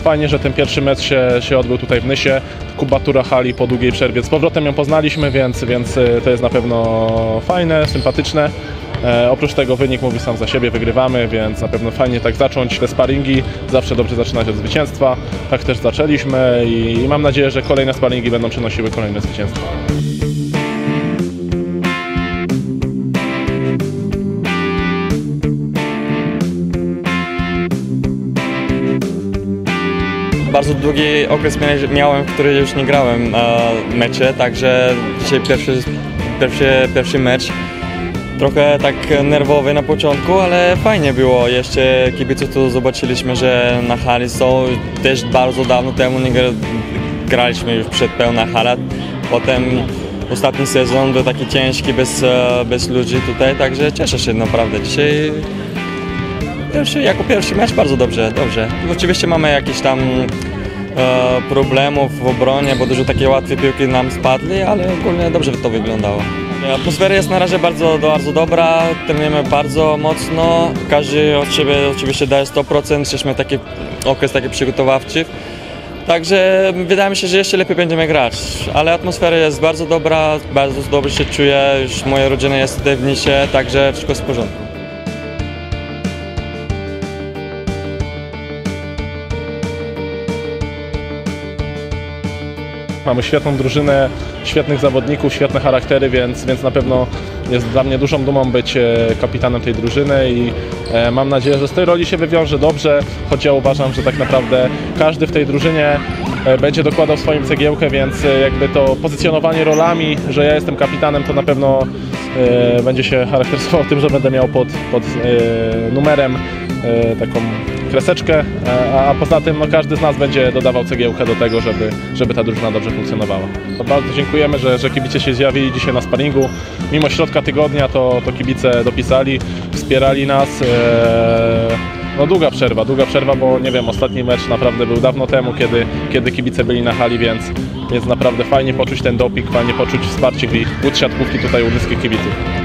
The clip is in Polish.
Fajnie, że ten pierwszy mecz się odbył tutaj w Nysie. Kubatura hali po długiej przerwie. Z powrotem ją poznaliśmy, więc to jest na pewno fajne, sympatyczne. Oprócz tego wynik mówi sam za siebie, wygrywamy, więc na pewno fajnie tak zacząć te sparingi. Zawsze dobrze zaczynać od zwycięstwa. Tak też zaczęliśmy i mam nadzieję, że kolejne sparingi będą przynosiły kolejne zwycięstwa. Bardzo długi okres miałem, w którym już nie grałem mecze, także dzisiaj pierwszy mecz. Trochę tak nerwowy na początku, ale fajnie było. Jeszcze kibiców tu zobaczyliśmy, że na hali są. Też bardzo dawno temu nie graliśmy już przed pełna hala. Potem ostatni sezon był taki ciężki, bez ludzi tutaj, także cieszę się naprawdę. Dzisiaj jako pierwszy mecz bardzo dobrze. Oczywiście mamy jakieś tam problemów w obronie, bo dużo takie łatwe piłki nam spadły, ale ogólnie dobrze to wyglądało. Atmosfera jest na razie bardzo dobra, trenujemy bardzo mocno, każdy od siebie oczywiście daje 100%, jesteśmy taki okres przygotowawczy. Także wydaje mi się, że jeszcze lepiej będziemy grać, ale atmosfera jest bardzo dobra, bardzo dobrze się czuję, już moja rodzina jest tutaj w Nysie, także wszystko jest w porządku. Mamy świetną drużynę, świetnych zawodników, świetne charaktery, więc na pewno jest dla mnie dużą dumą być kapitanem tej drużyny i mam nadzieję, że z tej roli się wywiąże dobrze, choć ja uważam, że tak naprawdę każdy w tej drużynie będzie dokładał swoją cegiełkę, więc jakby to pozycjonowanie rolami, że ja jestem kapitanem, to na pewno będzie się charakteryzowało tym, że będę miał pod numerem taką kreseczkę, a poza tym no, każdy z nas będzie dodawał cegiełkę do tego, żeby ta drużyna dobrze funkcjonowała. Bardzo dziękujemy, że kibice się zjawili dzisiaj na sparingu. Mimo środka tygodnia to kibice dopisali, wspierali nas. No długa przerwa, bo nie wiem, ostatni mecz naprawdę był dawno temu, kiedy kibice byli na hali, więc naprawdę fajnie poczuć ten doping, fajnie poczuć wsparcie i łód siatkówki tutaj u nyskich kibiców.